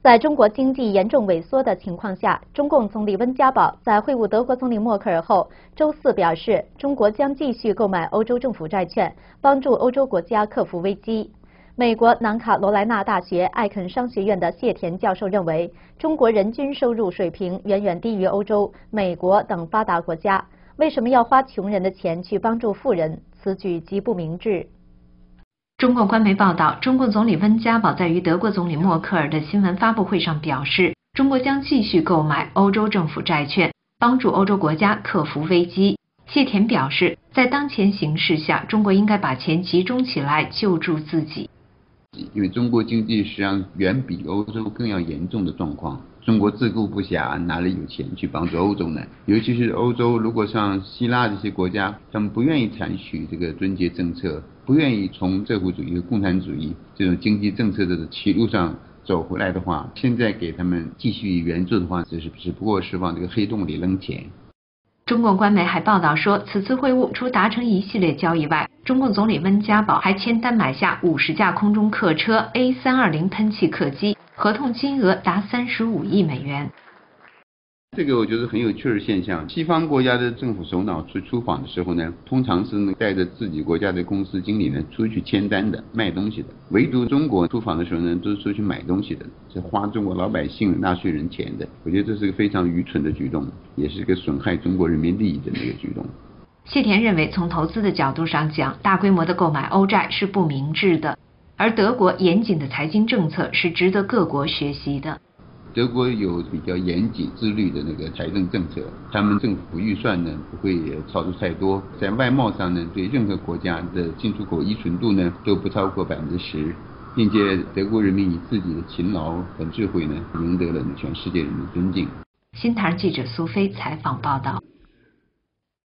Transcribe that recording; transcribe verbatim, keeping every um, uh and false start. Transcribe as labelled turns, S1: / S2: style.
S1: 在中国经济严重萎缩的情况下，中共总理温家宝在会晤德国总理默克尔后，周四表示，中国将继续购买欧洲政府债券，帮助欧洲国家克服危机。美国南卡罗来纳大学艾肯商学院的谢田教授认为，中国人均收入水平远远低于欧洲、美国等发达国家，为什么要花穷人的钱去帮助富人？此举极不明智。
S2: 中共官媒报道，中共总理温家宝在与德国总理默克尔的新闻发布会上表示，中国将继续购买欧洲政府债券，帮助欧洲国家克服危机。谢田表示，在当前形势下，中国应该把钱集中起来救助自己。
S3: 因为中国经济实际上远比欧洲更要严重的状况，中国自顾不暇，哪里有钱去帮助欧洲呢？尤其是欧洲，如果像希腊这些国家，他们不愿意采取这个敦节政策，不愿意从社会主义和共产主义这种经济政策的歧路上走回来的话，现在给他们继续援助的话，只是只不过是往这个黑洞里扔钱。
S2: 中共官媒还报道说，此次会晤除达成一系列交易外，中共总理温家宝还签单买下五十架空中客车 A 三二零 喷气客机，合同金额达三十五亿美元。
S3: 这个我觉得很有趣的现象，西方国家的政府首脑去出访的时候呢，通常是带着自己国家的公司经理呢出去签单的、卖东西的，唯独中国出访的时候呢，都是出去买东西的，是花中国老百姓纳税人钱的。我觉得这是个非常愚蠢的举动，也是一个损害中国人民利益的那个举动。
S2: 谢田认为，从投资的角度上讲，大规模的购买欧债是不明智的，而德国严谨的财经政策是值得各国学习的。
S3: 德国有比较严谨自律的那个财政政策，他们政府预算呢不会超出太多，在外贸上呢，对任何国家的进出口依存度呢都不超过百分之十，并且德国人民以自己的勤劳和智慧呢，赢得了全世界人的尊敬。
S2: 新唐记者苏菲采访报道。